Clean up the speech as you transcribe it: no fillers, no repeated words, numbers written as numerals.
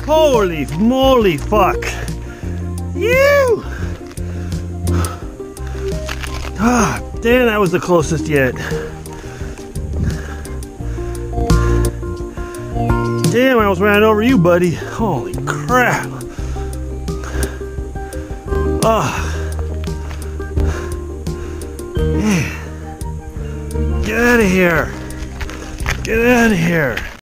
Holy moly, fuck. You. Ah, damn, that was the closest yet. Damn, I almost ran over you, buddy. Holy crap. Ah. Man. Get out of here. Get out of here.